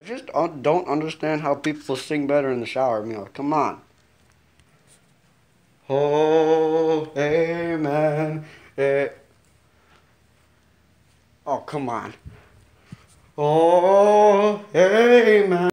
Just don't understand how people sing better in the shower. I mean, like, come on. Oh, amen. Eh. Oh, come on. Oh, amen.